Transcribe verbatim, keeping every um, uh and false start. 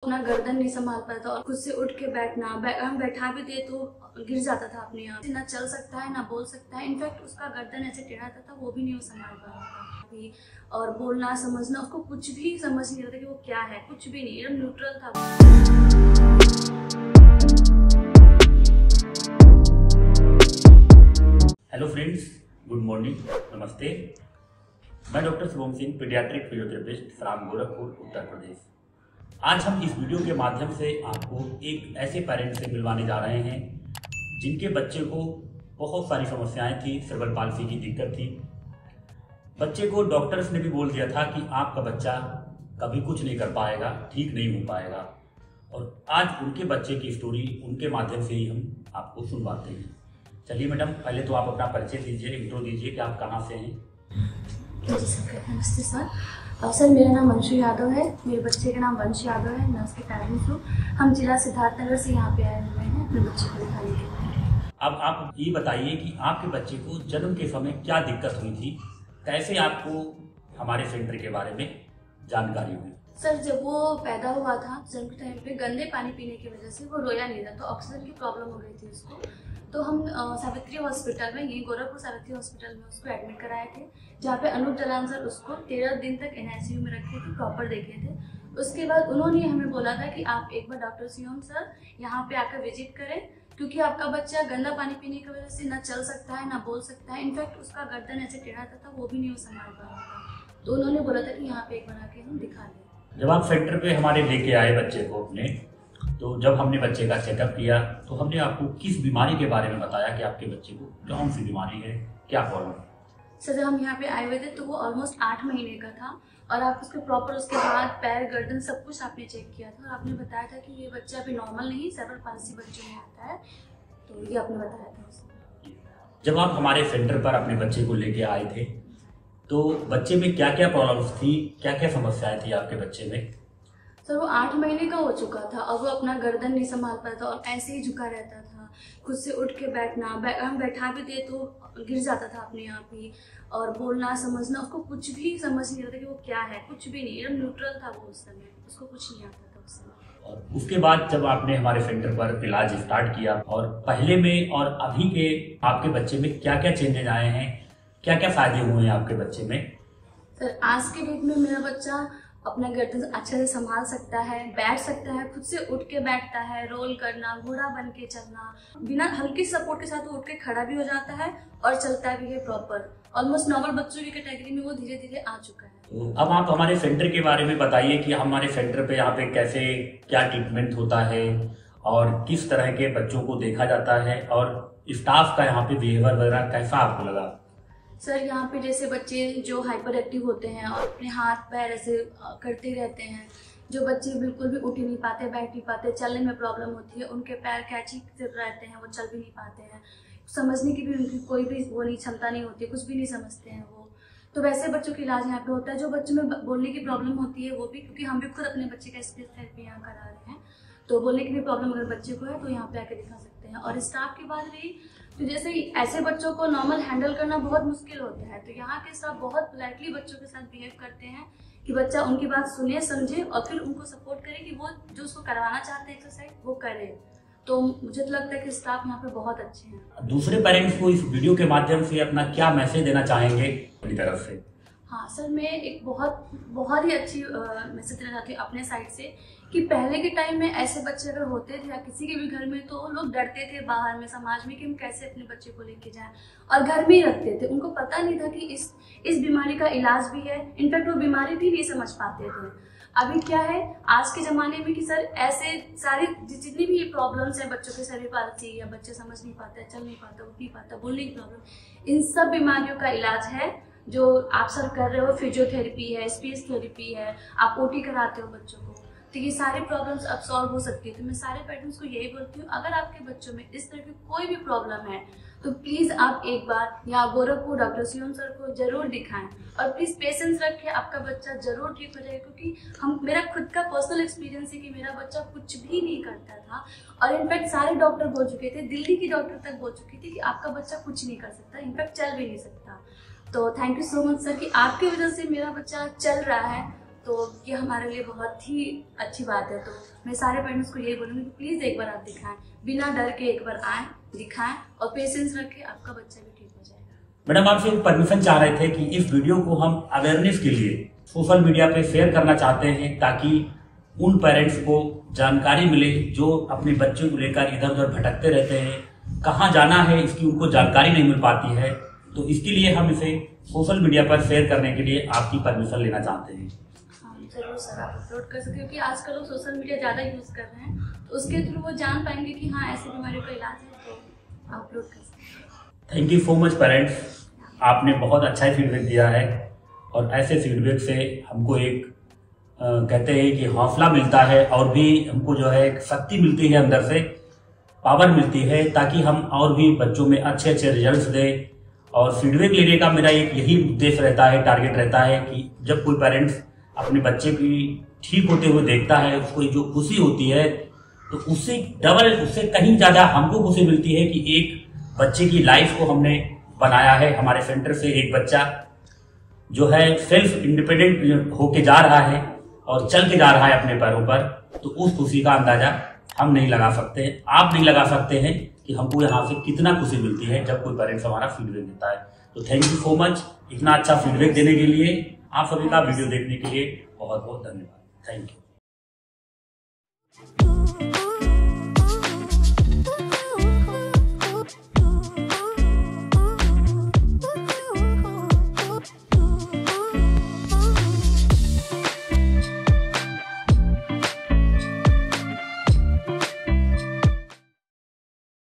अपना गर्दन नहीं संभाल पाता और खुद से उठ के बैठना, हम बैठा भी दे तो गिर जाता था अपने आप। ना चल सकता है ना बोल सकता है। इनफैक्ट उसका गर्दन ऐसे टेढ़ा था, वो भी नहीं वो संभाल पा रहा था। और बोलना समझना उसको कुछ भी समझ नहीं रहा था कि वो क्या है, कुछ भी नहीं, एकदम न्यूट्रल था। हेलो फ्रेंड्स, गुड मॉर्निंग, नमस्ते। मैं doctor Shubham Singh, paediatric physiotherapist, सराम, गोरखपुर, उत्तर प्रदेश। आज हम इस वीडियो के माध्यम से आपको एक ऐसे पेरेंट्स से मिलवाने जा रहे हैं जिनके बच्चे को बहुत सारी समस्याएं थी, सेरेब्रल पाल्सी की दिक्कत थी। बच्चे को डॉक्टर्स ने भी बोल दिया था कि आपका बच्चा कभी कुछ नहीं कर पाएगा, ठीक नहीं हो पाएगा। और आज उनके बच्चे की स्टोरी उनके माध्यम से ही हम आपको सुनवाते हैं। चलिए मैडम, पहले तो आप अपना परिचय दीजिए, इंट्रो दीजिए कि आप कहाँ से हैं। जी सर, नमस्ते सर। सर मेरा नाम अंशु यादव है, मेरे बच्चे का नाम वंश यादव है, नर्स के पेरेंट्स हूँ। हम जिला सिद्धार्थनगर से यहाँ पे आए हुए हैं अपने बच्चे को दिखाने के लिए। अब आप ये बताइए कि आपके बच्चे को जन्म के समय क्या दिक्कत हुई थी, कैसे आपको हमारे सेंटर के बारे में जानकारी हुई? सर जब वो पैदा हुआ था, जन्म के टाइम पे गंदे पानी पीने की वजह से वो रोया नहीं था, तो ऑक्सीजन की प्रॉब्लम हो गई थी उसको। तो हम सावित्री हॉस्पिटल में, यही गोरखपुर सावित्री हॉस्पिटल में उसको एडमिट कराए थे, जहाँ पे अनूप जलान सर उसको तेरह दिन तक एन आई सी यू में रखे थे, प्रॉपर देखे थे। उसके बाद उन्होंने हमें बोला था कि आप एक बार डॉक्टर शिवम सर यहाँ पे आकर विजिट करें, क्योंकि आपका बच्चा गंदा पानी पीने की वजह से ना चल सकता है ना बोल सकता है। इनफैक्ट उसका गर्दन ऐसे टेढ़ा था, वो भी नहीं वो संभाल पा रहा था। तो उन्होंने बोला था कि यहाँ पे एक बार आके हम दिखा लें। जब आप सेंटर पे हमारे लेके आए बच्चे को अपने, तो जब हमने बच्चे का चेकअप किया तो हमने आपको किस बीमारी के बारे में बताया कि आपके बच्चे को कौन सी बीमारी है, क्या प्रॉब्लम? सर जब हम यहाँ पे आए हुए थे तो वो ऑलमोस्ट आठ महीने का था, और आप उसके प्रॉपर उसके हाथ पैर गर्दन सब कुछ आपने चेक किया था, और आपने बताया था कि ये बच्चा अभी नॉर्मल नहीं, सेरेब्रल पाल्सी बच्चों में आता है, तो ये आपने बताया था उसने। जब आप हमारे सेंटर पर अपने बच्चे को लेके आए थे तो बच्चे में क्या क्या प्रॉब्लम्स थी, क्या क्या समस्याएं थी आपके बच्चे में? सर वो आठ महीने का हो चुका था, और वो अपना गर्दन नहीं संभाल पाता और ऐसे ही झुका रहता था। खुद से उठ के बैठना, बै, हम बैठा भी दे तो गिर जाता था अपने आप ही। और बोलना समझना उसको कुछ भी समझ नहीं रहा था कि वो क्या है, कुछ भी नहीं, एकदम न्यूट्रल था वो उस समय, उसको कुछ नहीं आता था उस समय। और उसके बाद जब आपने हमारे सेंटर पर इलाज स्टार्ट किया, और पहले में और अभी के आपके बच्चे में क्या क्या चेंजेस आए हैं, क्या क्या फायदे हुए हैं आपके बच्चे में? सर आज के डेट में मेरा बच्चा अपना गर्दन अच्छे से संभाल सकता है, बैठ सकता है, खुद से उठ के बैठता है, रोल करना, घोड़ा बन के चलना, बिना हल्की सपोर्ट के साथ वो उठ के खड़ा भी हो जाता है और चलता भी है प्रॉपर। ऑलमोस्ट नॉर्मल बच्चों की कैटेगरी में वो धीरे धीरे आ चुका है। तो अब आप हमारे सेंटर के बारे में बताइए कि हमारे सेंटर पे यहाँ पे कैसे क्या ट्रीटमेंट होता है और किस तरह के बच्चों को देखा जाता है, और स्टाफ का यहाँ पे बिहेवियर वगैरह कैसा आपको लगा? सर यहाँ पे जैसे बच्चे जो हाइपर एक्टिव होते हैं और अपने हाथ पैर ऐसे करते रहते हैं, जो बच्चे बिल्कुल भी उठ ही नहीं पाते, बैठ नहीं पाते, चलने में प्रॉब्लम होती है, उनके पैर कैची से रहते हैं, वो चल भी नहीं पाते हैं, समझने की भी उनकी कोई भी वो नहीं क्षमता नहीं होती, कुछ भी नहीं समझते हैं वो। तो वैसे बच्चों का इलाज यहाँ पे होता है। जो बच्चों में बोलने की प्रॉब्लम होती है वो भी, क्योंकि हम भी खुद अपने बच्चे का स्पीच थेरेपी यहाँ करा रहे हैं, तो बोलने की भी प्रॉब्लम अगर बच्चे को है तो यहाँ पे आके दिखा सकते हैं। और स्टाफ की बात रही तो जैसे ऐसे बच्चों को नॉर्मल हैंडल करना बहुत मुश्किल होता है, तो यहाँ के स्टाफ बहुत पोलाइटली बच्चों के साथ बिहेव करते हैं कि बच्चा उनकी बात सुने, समझे और फिर उनको सपोर्ट करे कि वो जो उसको करवाना चाहते हैं एक्सरसाइज वो करे। तो मुझे तो लगता है कि स्टाफ यहाँ पे बहुत अच्छे हैं। दूसरे पेरेंट्स को इस वीडियो के माध्यम से अपना क्या मैसेज देना चाहेंगे अपनी तरफ से? हाँ सर, मैं एक बहुत बहुत ही अच्छी मैसेज देना चाहती हूँ अपने साइड से, कि पहले के टाइम में ऐसे बच्चे अगर होते थे या किसी के भी घर में, तो लोग डरते थे बाहर में समाज में कि हम कैसे अपने बच्चे को लेके जाएं, और घर में ही रखते थे। उनको पता नहीं था कि इस इस बीमारी का इलाज भी है। इनफैक्ट वो बीमारी भी नहीं समझ पाते थे। अभी क्या है आज के ज़माने में कि सर ऐसे सारी जितनी भी प्रॉब्लम्स हैं बच्चों के, सेरेब्रल पाल्सी या बच्चे समझ नहीं पाते, चल नहीं पाता, उठ नहीं पाता, बोलने की प्रॉब्लम, इन सब बीमारियों का इलाज है जो आप सर कर रहे हो। फिजियोथेरेपी है, स्पीच थेरेपी है, आप ओटी कराते हो बच्चों को, तो ये सारे प्रॉब्लम्स अब सॉल्व हो सकती है। तो मैं सारे पेरेंट्स को यही बोलती हूँ, अगर आपके बच्चों में इस तरह की कोई भी प्रॉब्लम है तो प्लीज़ आप एक बार यहाँ गोरखपुर डॉक्टर शिवम सर को जरूर दिखाएं, और प्लीज़ पेशेंस रखें, आपका बच्चा जरूर ठीक हो जाएगा। क्योंकि हम मेरा खुद का पर्सनल एक्सपीरियंस है कि मेरा बच्चा कुछ भी नहीं करता था, और इनफैक्ट सारे डॉक्टर बोल चुके थे, दिल्ली की डॉक्टर तक बोल चुकी थी कि आपका बच्चा कुछ नहीं कर सकता, इनफैक्ट चल भी नहीं सकता। तो thank you so much sir कि आपकी वजह से मेरा बच्चा चल रहा है, तो ये हमारे लिए बहुत ही अच्छी बात है। तो मैं सारे पेरेंट्स को यही बोलूँगी कि प्लीज़ एक बार आप दिखाएं, बिना डर के एक बार आएँ, दिखाएं और पेशेंस रखें, आपका बच्चा भी ठीक हो जाएगा। मैडम आपसे एक परमिशन चाह रहे थे कि इस वीडियो को हम अवेयरनेस के लिए सोशल मीडिया पे शेयर करना चाहते हैं, ताकि उन पेरेंट्स को जानकारी मिले जो अपने बच्चों को लेकर इधर उधर भटकते रहते हैं, कहाँ जाना है इसकी उनको जानकारी नहीं मिल पाती है। तो इसके लिए हम इसे सोशल मीडिया पर शेयर करने के लिए आपकी परमिशन लेना चाहते हैं। हाँ जरूर सर, आप अपलोड कर सकते, क्योंकि आजकल लोग सोशल मीडिया ज़्यादा यूज़ कर रहे हैं, तो उसके थ्रू वो जान पाएंगे कि हाँ ऐसी बीमारियों का इलाज है, तो आप अपलोड कर सकते हैं। Thank you so much parents, आपने बहुत अच्छा फीडबैक दिया है और ऐसे फीडबैक से हमको एक आ, कहते हैं कि हौसला मिलता है और भी हमको जो है शक्ति मिलती है, अंदर से पावर मिलती है, ताकि हम और भी बच्चों में अच्छे अच्छे रिजल्ट्स दें। और फीडबैक लेने का मेरा एक यही उद्देश्य रहता है, टारगेट रहता है कि जब कोई पेरेंट्स अपने बच्चे की ठीक होते हुए देखता है, उसको जो खुशी होती है, तो उससे डबल, उससे कहीं ज़्यादा हमको खुशी मिलती है कि एक बच्चे की लाइफ को हमने बनाया है। हमारे सेंटर से एक बच्चा जो है सेल्फ इंडिपेंडेंट होके जा रहा है और चल के जा रहा है अपने पैरों पर, तो उस खुशी का अंदाजा हम नहीं लगा सकते, आप नहीं लगा सकते हैं कि हमको यहाँ से कितना खुशी मिलती है जब कोई पेरेंट्स हमारा फीडबैक देता है। तो थैंक यू सो मच इतना अच्छा फीडबैक देने के लिए, आप सभी का वीडियो देखने के लिए बहुत बहुत धन्यवाद। Thank you.